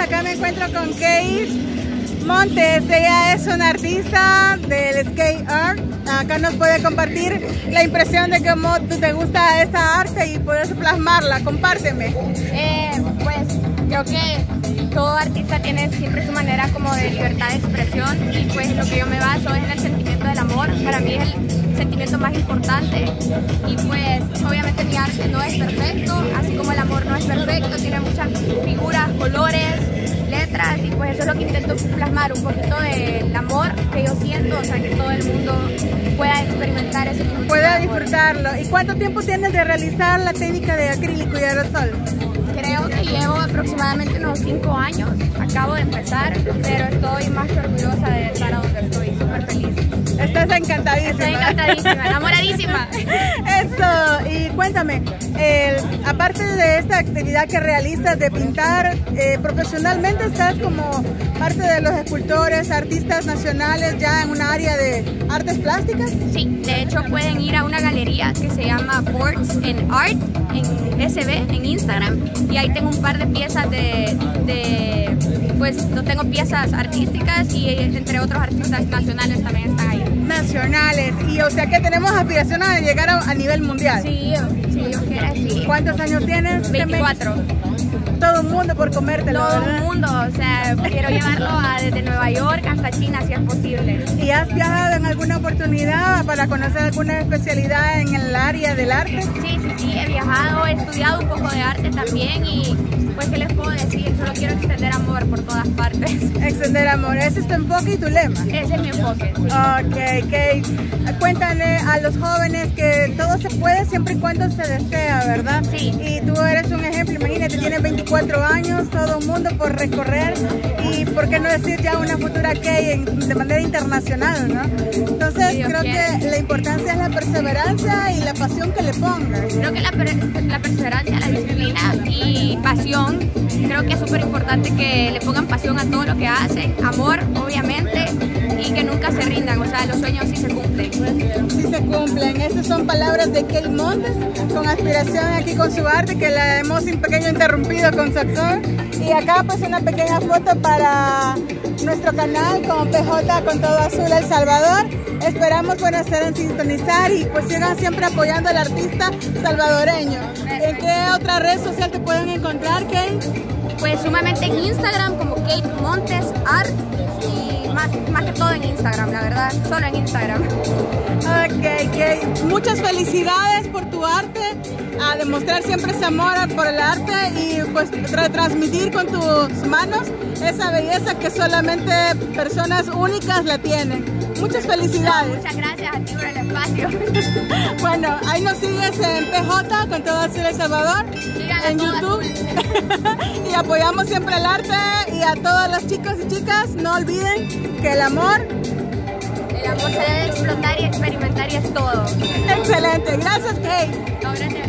acá me encuentro con Kate Montes. Ella es una artista del skate art. Acá nos puede compartir la impresión de cómo te gusta esta arte y puedes plasmarla. Compárteme. Pues creo que todo artista tiene siempre su manera como de libertad de expresión, y pues lo que yo me baso es en el sentimiento del amor. Para mí es el sentimiento más importante, y pues obviamente mi arte no es perfecto, así como el amor no es perfecto, tiene muchas figuras, colores, letras, y pues eso es lo que intento plasmar, un poquito del amor que yo siento, o sea, que todo el mundo pueda experimentar ese tipo de amor. Pueda disfrutarlo. ¿Y cuánto tiempo tienes de realizar la técnica de acrílico y aerosol? Creo que llevo aproximadamente unos 5 años, acabo de empezar, pero estoy más que orgullosa de estar a donde estoy, súper feliz. Estás encantadísima. Estoy encantadísima, enamoradísima. Eso, y cuéntame, aparte de esta actividad que realizas de pintar, profesionalmente estás como parte de los escultores, artistas nacionales ya en un área de artes plásticas. Sí, de hecho pueden ir a una galería que se llama Boards and Art en SB, en Instagram, y ahí tengo un par de piezas pues no tengo piezas artísticas, y entre otros artistas nacionales también están ahí. Nacionales, y o sea que tenemos aspiraciones de llegar a nivel mundial. Sí, si Dios quiere, sí. ¿Cuántos años tienes? 24. Todo el mundo por comértelo, Todo ¿verdad? el mundo, o sea, quiero llevarlo desde Nueva York hasta China si es posible. ¿Y has viajado en alguna oportunidad para conocer alguna especialidad en el área del arte? Sí, he viajado, he estudiado un poco de arte también, y pues ¿qué les puedo decir? Solo quiero extender amor por todas partes. Extender amor, ese es tu enfoque y tu lema. Ese es mi enfoque. Sí. Ok, Kate, cuéntale a los jóvenes que todo se puede siempre y cuando se desea, ¿verdad? Sí. Y tú eres un ejemplo, imagínate, tienes 24 años, todo un mundo por recorrer, y por qué no decir ya una futura Kate de manera internacional, ¿no? Entonces Sí, creo que la importancia es la perseverancia y la pasión que le pongas. Creo que la perseverancia, la disciplina y pasión, creo que es súper importante que le pongan pasión a todo lo que hacen, amor obviamente, y que nunca se rindan, o sea, los sueños sí se cumplen. Sí se cumplen. Esas son palabras de Kate Montes, con aspiración aquí con su arte, que la hemos un pequeño interrumpido con su actor. Y acá pues una pequeña foto para nuestro canal con PJ con todo azul El Salvador. Esperamos estar en sintonizar y pues sigan siempre apoyando al artista salvadoreño. ¿En qué otra red social te pueden encontrar, Kate? Pues sumamente en Instagram como Kate Montes Art, y más que todo en Instagram, la verdad, solo en Instagram. Ok, Kate, muchas felicidades por tu arte, a demostrar siempre ese amor por el arte y pues transmitir con tus manos esa belleza que solamente personas únicas la tienen. Muchas felicidades. Muchas gracias a ti por el espacio. Bueno, ahí nos sigues en PJ con todo azul El Salvador, Síganla en YouTube. Y apoyamos siempre el arte, y a todos los chicos y chicas, no olviden que el amor se debe explotar y experimentar, y es todo. excelente. Gracias, Kate. No, gracias.